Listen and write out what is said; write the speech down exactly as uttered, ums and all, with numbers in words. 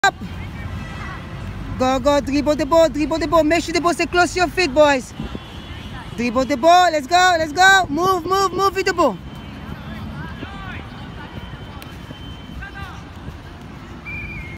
Up. Go, go, dribble the ball, dribble the ball. Make sure the ball stay close to your feet, boys. Dribble the ball. Let's go, let's go. Move, move, move with the ball.